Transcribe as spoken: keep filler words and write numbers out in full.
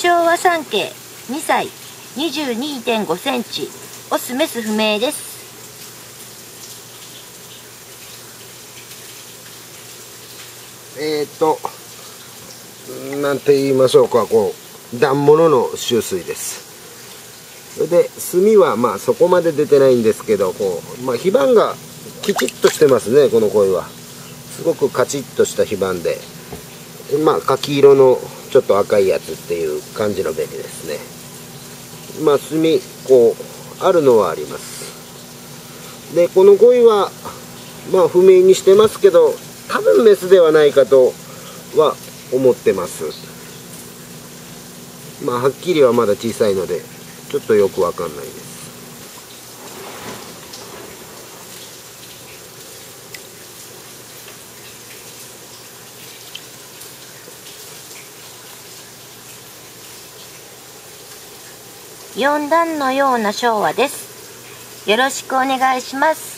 昭和さんけい、にさい、にじゅうにてんごセンチ、オスメス不明です。 えー、っとなんて言いましょうか、こう段物の集水です。それで炭はまあそこまで出てないんですけど、こう、まあ、火盤がきちっとしてますね。この鯉はすごくカチッとした火盤で、まあ柿色のちょっと赤いやつっていう感じの紅ですね。まあ炭こうあるのはあります。でこの鯉はまあ不明にしてますけど、多分メスではないかとは思ってます。まあはっきりはまだ小さいのでちょっとよくわかんないです。 よん段のような昭和です。よろしくお願いします。